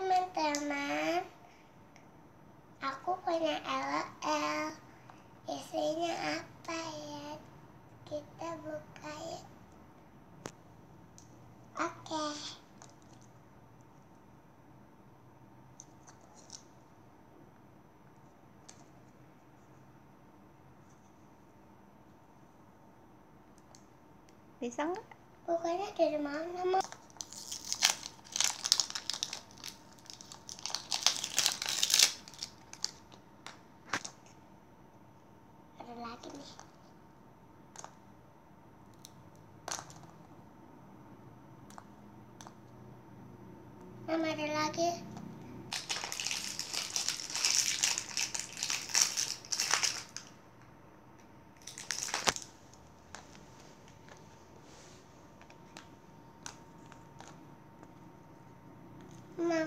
teman-teman, aku punya LOL. Isinya apa ya? Kita buka ya. Oke. Bisa nggak? Bukanya dari mana, Mama? Ada lagi nih. Mama, ada lagi. Mama.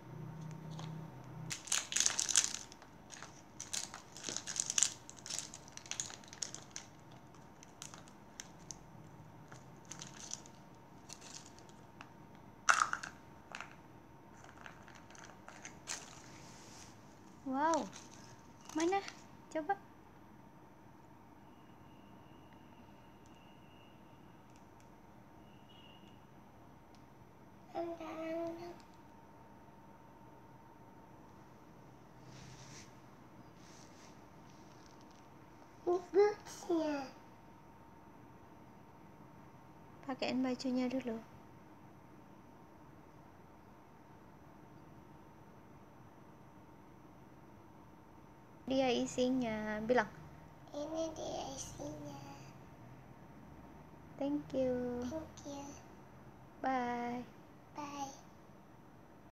Wow, mana? Coba. Boxnya. Pakaiin bajunya dulu. Dia isinya, bilang. Ini dia isinya. Thank you. Thank you. Bye. Bye.